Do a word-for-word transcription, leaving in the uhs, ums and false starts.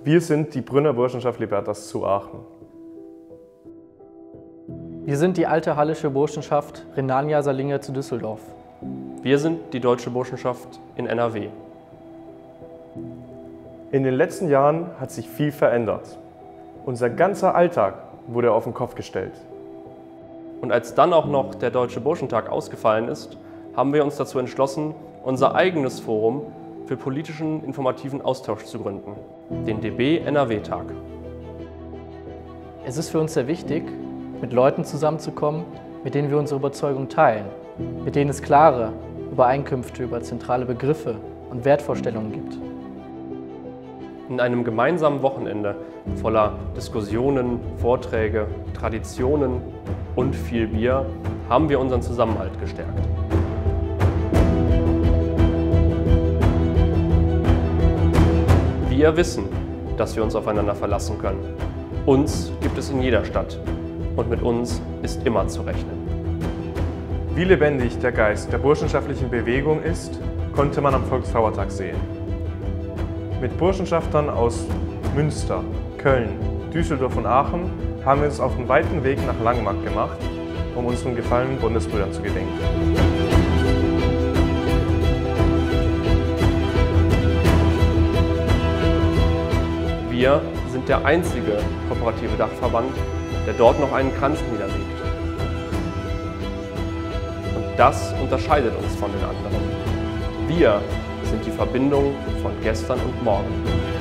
Wir sind die Brünner Burschenschaft Libertas zu Aachen. Wir sind die alte hallische Burschenschaft Rhenania Salinge zu Düsseldorf. Wir sind die deutsche Burschenschaft in N R W. In den letzten Jahren hat sich viel verändert. Unser ganzer Alltag wurde auf den Kopf gestellt. Und als dann auch noch der Deutsche Burschentag ausgefallen ist, haben wir uns dazu entschlossen, unser eigenes Forum für politischen informativen Austausch zu gründen, den D B N R W-Tag. Es ist für uns sehr wichtig, mit Leuten zusammenzukommen, mit denen wir unsere Überzeugung teilen, mit denen es klare Übereinkünfte über zentrale Begriffe und Wertvorstellungen gibt. In einem gemeinsamen Wochenende voller Diskussionen, Vorträge, Traditionen und viel Bier haben wir unseren Zusammenhalt gestärkt. Wir wissen, dass wir uns aufeinander verlassen können. Uns gibt es in jeder Stadt und mit uns ist immer zu rechnen. Wie lebendig der Geist der burschenschaftlichen Bewegung ist, konnte man am Volkstrauertag sehen. Mit Burschenschaftern aus Münster, Köln, Düsseldorf und Aachen haben wir uns auf den weiten Weg nach Langemark gemacht, um unseren gefallenen Bundesbrüdern zu gedenken. Wir sind der einzige kooperative Dachverband, der dort noch einen Kranz niederlegt. Und das unterscheidet uns von den anderen. Wir sind die Verbindung von gestern und morgen.